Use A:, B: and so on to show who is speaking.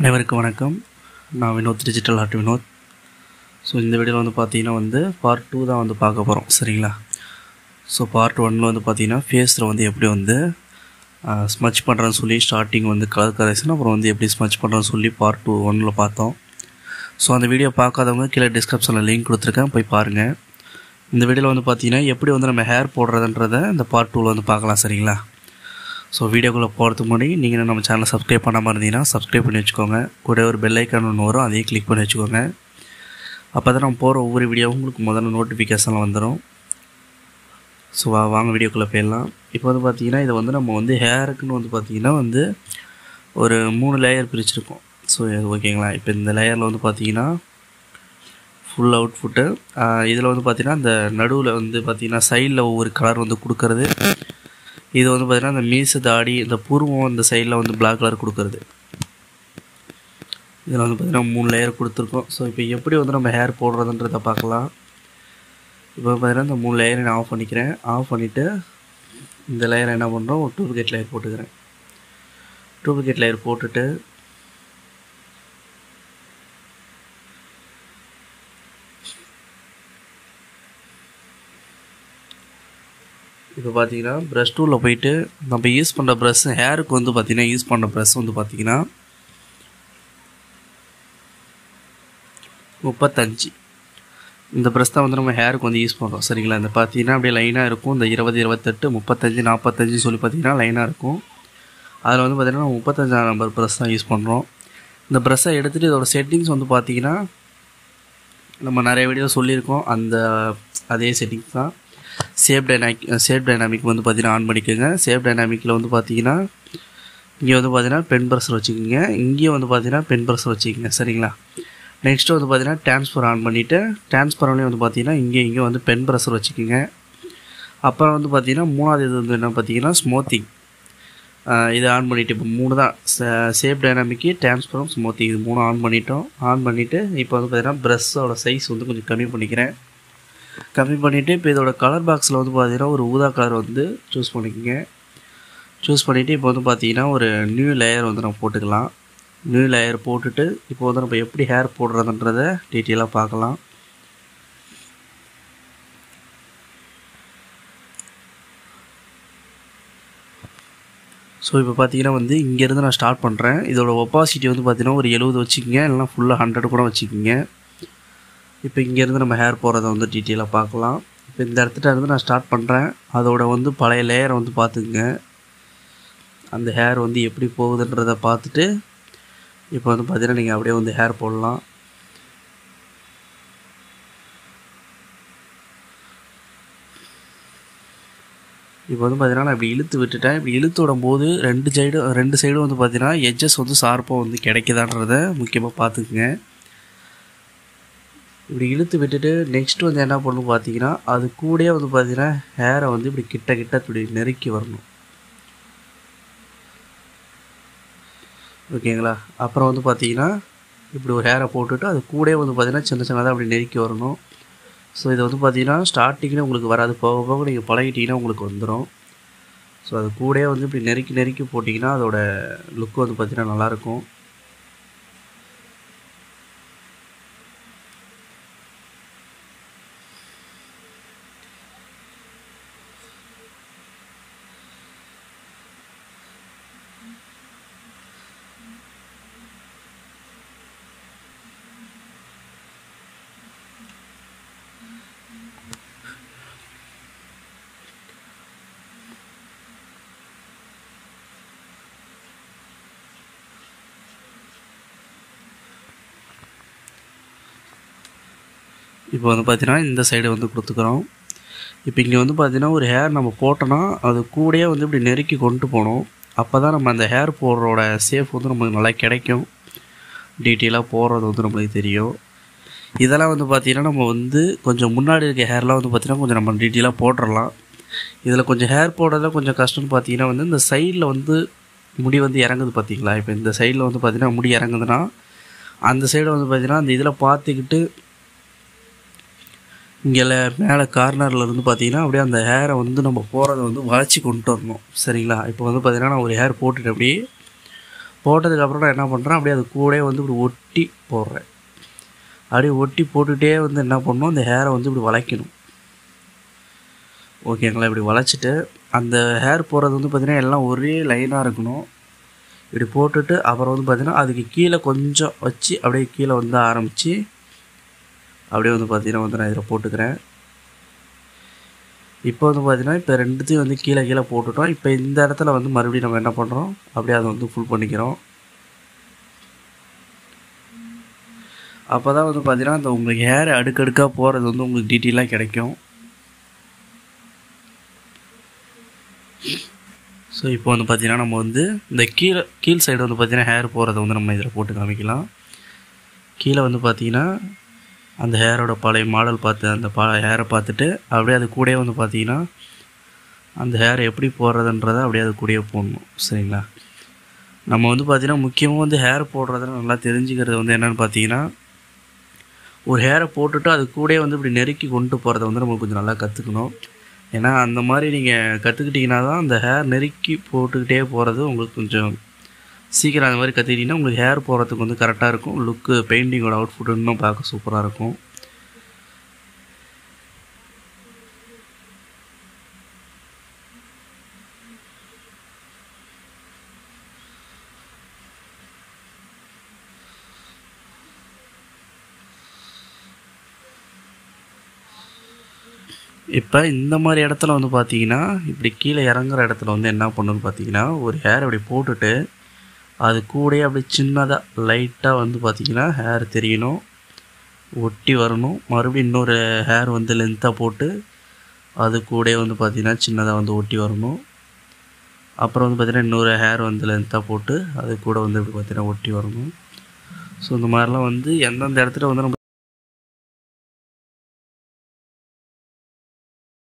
A: அனைவருக்கும் வணக்கம். நான் Vinod, digital art Vinod. So இந்த வீடியோவில் வந்து பார்த்தீங்கன்னா பார்ட் 2 தான் வந்து பார்க்க போகிறோம், சரிங்களா? ஸோ பார்ட் 1ல் வந்து பார்த்தீங்கன்னா ஃபேஸில் வந்து எப்படி வந்து ஸ்மச் பண்ணுறேன்னு சொல்லி ஸ்டார்டிங் வந்து கலர் கரெக்ஷன், அப்புறம் வந்து எப்படி ஸ்மச் பண்ணுறேன்னு சொல்லி பார்ட் 1ல் பார்த்தோம். ஸோ அந்த வீடியோ பார்க்காதவங்க கீழே டிஸ்கிரிப்ஷனில் லிங்க் கொடுத்துருக்கேன், போய் பாருங்கள். இந்த வீடியோவில் வந்து பார்த்தீங்கன்னா எப்படி வந்து நம்ம ஹேர் போடுறதுன்றதை இந்த பார்ட் 2ல் வந்து பார்க்கலாம், சரிங்களா? ஸோ வீடியோக்குள்ளே போகிறதுக்கு முன்னாடி நீங்கள் நம்ம சேனலை சப்ஸ்கிரைப் பண்ணாமல் இருந்தீங்கன்னா சப்ஸ்கிரைப் பண்ணி வச்சுக்கோங்க. கூட ஒரு பெல் ஐக்கான் ஒன்று வரும், அதையும் கிளிக் பண்ணி வச்சுக்கோங்க. அப்போ தான் நம்ம போகிற ஒவ்வொரு வீடியோவும் உங்களுக்கு முதல்ல நோட்டிஃபிகேஷனில் வந்துடும். ஸோ வாங்க வீடியோக்குள்ளே போயிடலாம். இப்போ வந்து பார்த்திங்கன்னா இதை வந்து நம்ம வந்து ஹேருக்குன்னு வந்து பார்த்திங்கன்னா வந்து ஒரு 3 லேயர் பிரிச்சுருக்கோம். ஸோ ஓகேங்களா? இப்போ இந்த லேயரில் வந்து பார்த்திங்கன்னா ஃபுல் அவுட்புட்டு, இதில் வந்து பார்த்திங்கன்னா இந்த நடுவில் வந்து பார்த்திங்கன்னா சைடில் ஒவ்வொரு கலர் வந்து கொடுக்கறது. இது வந்து பார்த்திங்கன்னா இந்த மீசு, தாடி, இந்த புருவம் இந்த சைடில் வந்து பிளாக் கலர் கொடுக்குறது. இதில் வந்து பார்த்திங்கன்னா 3 லேயர் கொடுத்துருக்கோம். ஸோ இப்போ எப்படி வந்து நம்ம ஹேர் போடுறதுன்றதை பார்க்கலாம். இப்போ பார்த்திங்கன்னா இந்த 3 லேயரை நான் ஆஃப் பண்ணிக்கிறேன். ஆஃப் பண்ணிவிட்டு இந்த லேயரை என்ன பண்ணுறோம், ஒரு டூப்ளிகேட் லேயர் போட்டுக்கிறேன். டூப்ளிகேட் லேயர் போட்டுட்டு இப்போ பார்த்தீங்கன்னா ப்ரஷ் டூலில் போயிட்டு நம்ம யூஸ் பண்ணுற ப்ரஷ், ஹேருக்கு வந்து பார்த்திங்கன்னா யூஸ் பண்ணுற ப்ரஷ் வந்து பார்த்திங்கன்னா 35. இந்த ப்ரஷ் தான் வந்து நம்ம ஹேருக்கு வந்து யூஸ் பண்ணுறோம், சரிங்களா? இந்த பார்த்தீங்கன்னா அப்படியே லைனாக இருக்கும். இந்த 20, 28, 35, 45 சொல்லி பார்த்திங்கன்னா லைனாக இருக்கும். அதில் வந்து பார்த்திங்கன்னா 35ஆம் நம்பர் ப்ரஷ் தான் யூஸ் பண்ணுறோம். இந்த ப்ரஷ்ஷை எடுத்துகிட்டு இதோட செட்டிங்ஸ் வந்து பார்த்திங்கன்னா நம்ம நிறைய வீடியோ சொல்லியிருக்கோம். அதே செட்டிங்ஸ் தான். சேஃப் டைனாமிக் வந்து பார்த்திங்கன்னா ஆன் பண்ணிக்கோங்க. சேஃப் டைனாமிக்கில் வந்து பார்த்திங்கன்னா இங்கே வந்து பார்த்திங்கன்னா பென் ப்ரஷர் வச்சுக்கோங்க, இங்கேயும் வந்து பார்த்திங்கன்னா பென் ப்ரஷர் வச்சுக்கோங்க, சரிங்களா? நெக்ஸ்ட்டு வந்து பார்த்திங்கன்னா ட்ரான்ஸ்ஃபர் ஆன் பண்ணிவிட்டு ட்ரான்ஸ்ஃபர்லேயும் வந்து பார்த்திங்கன்னா இங்கே வந்து பென் ப்ரஷர் வச்சுக்கோங்க. அப்புறம் வந்து பார்த்திங்கன்னா மூணாவது இது வந்து என்ன பார்த்திங்கன்னா ஸ்மூத்திங், இதை ஆன் பண்ணிவிட்டு இப்போ 3 தான், சேஃப் டைனாமிக்கு, ட்ரான்ஸ்ஃபரும், ஸ்மூத்திங், இது 3 ஆன் பண்ணிட்டோம். ஆன் பண்ணிவிட்டு இப்போ வந்து பார்த்திங்கன்னா ப்ரஷ்ஷோட சைஸ் வந்து கொஞ்சம் கம்மி பண்ணிக்கிறேன். கம்மி பண்ணிவிட்டு இப்போ இதோட கலர் பாக்ஸில் வந்து பார்த்திங்கன்னா ஒரு ஊதா கலர் வந்து சூஸ் பண்ணிக்கோங்க. சூஸ் பண்ணிவிட்டு இப்போ வந்து பார்த்திங்கன்னா ஒரு நியூ லேயர் வந்து நம்ம போட்டுக்கலாம். நியூ லேயர் போட்டுட்டு இப்போ வந்து நம்ம எப்படி ஹேர் போடுறதுன்றதை டீட்டெயிலாக பார்க்கலாம். ஸோ இப்போ பார்த்தீங்கன்னா வந்து இங்கேருந்து நான் ஸ்டார்ட் பண்ணுறேன். இதோட ஒப்பாசிட்டி வந்து பார்த்திங்கன்னா ஒரு 70 வச்சுக்கோங்க, இல்லைனா ஃபுல்லாக 100 கூட வச்சுக்கோங்க. இப்போ இங்கேருந்து நம்ம ஹேர் போடுறத வந்து டீட்டெயிலாக பார்க்கலாம். இப்போ இந்த இடத்துல இருந்து நான் ஸ்டார்ட் பண்ணுறேன். அதோட வந்து பழைய லேயரை வந்து பார்த்துக்குங்க. அந்த ஹேர் வந்து எப்படி போகுதுன்றதை பார்த்துட்டு இப்போ வந்து பார்த்தீங்கன்னா நீங்கள் அப்படியே வந்து ஹேர் போடலாம். இப்போ வந்து பார்த்தீங்கன்னா நான் இப்படி இழுத்து விட்டுட்டேன். இப்படி இழுத்து விடும்போது ரெண்டு சைடும் வந்து பார்த்தீங்கன்னா எட்ஜஸ் வந்து ஷார்ப்பாக வந்து கிடைக்குதான்றதை முக்கியமாக பார்த்துக்குங்க. இப்படி இழுத்து விட்டுட்டு நெக்ஸ்ட்டு வந்து என்ன பண்ணணும் பார்த்தீங்கன்னா அது கூடயே வந்து பார்த்தீங்கன்னா ஹேரை வந்து இப்படி கிட்ட இப்படி நெருக்கி வரணும், ஓகேங்களா? அப்புறம் வந்து பார்த்தீங்கன்னா இப்படி ஒரு ஹேரை போட்டுட்டு அது கூடயே வந்து பார்த்தீங்கன்னா சின்னதாக அப்படி நெருக்கி வரணும். ஸோ இதை வந்து பார்த்தீங்கன்னா ஸ்டார்டிங்கில் உங்களுக்கு வராது, போக போக நீங்கள் பழகிட்டிங்கன்னா உங்களுக்கு வந்துடும். ஸோ அது கூடயே வந்து இப்படி நெருக்கி போட்டிங்கன்னா அதோட லுக் வந்து பார்த்தீங்கன்னா நல்லாயிருக்கும். இப்போ வந்து பார்த்தீங்கன்னா இந்த சைடு வந்து கொடுத்துக்கிறோம். இப்போ இங்கே வந்து பார்த்தீங்கன்னா ஒரு ஹேர் நம்ம போட்டோன்னா அது கூடயே வந்து இப்படி நெருக்கி கொண்டு போகணும். அப்போ தான் நம்ம அந்த ஹேர் போடுறோட சேஃப் வந்து நமக்கு நல்லா கிடைக்கும். டீட்டெயிலாக போடுறது வந்து நம்மளுக்கு தெரியும். இதெல்லாம் வந்து பார்த்திங்கன்னா நம்ம வந்து கொஞ்சம் முன்னாடி இருக்க ஹேர்லாம் வந்து பார்த்திங்கன்னா கொஞ்சம் நம்ம டீட்டெயிலாக போட்டுடலாம். இதில் கொஞ்சம் ஹேர் போடுறதுல கொஞ்சம் கஷ்டம்னு பார்த்தீங்கன்னா வந்து இந்த சைடில் வந்து முடி வந்து இறங்குது பார்த்தீங்களா? இப்போ இந்த சைடில் வந்து பார்த்திங்கன்னா முடி இறங்குதுன்னா அந்த சைடு வந்து பார்த்திங்கன்னா அந்த இதில் பார்த்துக்கிட்டு இங்கே மேலே கார்னரில் இருந்து பார்த்தீங்கன்னா அப்படியே அந்த ஹேரை வந்து நம்ம போகிறத வந்து வளைச்சி கொண்டு வரணும், சரிங்களா? இப்போ வந்து பார்த்திங்கன்னா நான் ஒரு ஹேர் போட்டுட்டு அப்படியே போட்டதுக்கப்புறம் நான் என்ன பண்ணுறேன், அப்படியே அது கூடயே வந்து இப்படி ஒட்டி போடுறேன். அப்படியே ஒட்டி போட்டுகிட்டே வந்து என்ன பண்ணணும், அந்த ஹேரை வந்து இப்படி வளைக்கணும். ஓகேங்களா? இப்படி வளைச்சிட்டு அந்த ஹேர் போடுறது வந்து பார்த்திங்கன்னா எல்லாம் ஒரே லைனாக இருக்கணும். இப்படி போட்டுட்டு அப்புறம் வந்து பார்த்திங்கன்னா அதுக்கு கீழே கொஞ்சம் வச்சு அப்படியே கீழே வந்து ஆரம்பித்து அப்படியே வந்து பார்த்திங்கன்னா வந்து நான் இதில் போட்டுக்கிறேன். இப்போ வந்து பார்த்திங்கன்னா இப்போ ரெண்டுத்தையும் வந்து கீழே கீழே போட்டுட்டோம். இப்போ இந்த இடத்துல வந்து மறுபடியும் நம்ம என்ன பண்ணுறோம், அப்படியே அதை வந்து ஃபுல் பண்ணிக்கிறோம். அப்போ தான் வந்து பார்த்திங்கன்னா அந்த உங்களுக்கு ஹேர் அடுக்கடுக்காக போகிறது வந்து உங்களுக்கு டீட்டெயிலாக கிடைக்கும். ஸோ இப்போ வந்து பார்த்திங்கன்னா நம்ம வந்து இந்த கீழ் சைடு வந்து பார்த்திங்கன்னா ஹேர் போகிறத வந்து நம்ம இதில் போட்டு காமிக்கலாம். கீழே வந்து பார்த்திங்கன்னா அந்த ஹேரோட பழைய மாடல் பார்த்து அந்த ஹேரை பார்த்துட்டு அப்படியே அது கூடயே வந்து பார்த்திங்கன்னா அந்த ஹேரை எப்படி போடுறதுன்றதை அப்படியே அது கூடயே போடணும். சரிங்களா? நம்ம வந்து பார்த்திங்கன்னா முக்கியமாக வந்து ஹேர் போடுறத நல்லா தெரிஞ்சுக்கிறது வந்து என்னென்னு பார்த்தீங்கன்னா, ஒரு ஹேரை போட்டுட்டு அது கூடயே வந்து இப்படி நெருக்கி கொண்டு போகிறத வந்து நம்ம கொஞ்சம் நல்லா கற்றுக்கணும். ஏன்னா அந்த மாதிரி நீங்கள் கற்றுக்கிட்டிங்கன்னா தான் அந்த ஹேர் நெருக்கி போட்டுக்கிட்டே போகிறது உங்களுக்கு கொஞ்சம் சீக்கிரம் அந்த மாதிரி கற்றுக்கிட்டிங்கன்னா உங்களுக்கு ஹேர் போடுறதுக்கு வந்து கரெக்டாக இருக்கும். லுக்கு பெயிண்டிங்கோட அவுட்ஃபுட் இன்னும் பார்க்க சூப்பராக இருக்கும். இப்போ இந்த மாதிரி இடத்துல வந்து பார்த்தீங்கன்னா இப்படி கீழே இறங்குற இடத்துல வந்து என்ன பண்ணணும்னு பார்த்தீங்கன்னா, ஒரு ஹேர் அப்படி போட்டுட்டு அது கூடயே அப்படி சின்னதாக லைட்டாக வந்து பார்த்திங்கன்னா ஹேர் தெரியணும், ஒட்டி வரணும். மறுபடியும் இன்னொரு ஹேர் வந்து லென்த்தாக போட்டு அது கூடயே வந்து பார்த்திங்கன்னா சின்னதாக வந்து ஒட்டி வரணும். அப்புறம் வந்து பார்த்திங்கன்னா இன்னொரு ஹேர் வந்து லென்த்தாக போட்டு அது கூட வந்து இப்படி பார்த்திங்கன்னா ஒட்டி வரணும். ஸோ இந்த மாதிரிலாம் வந்து எந்தெந்த இடத்துல வந்து நம்ம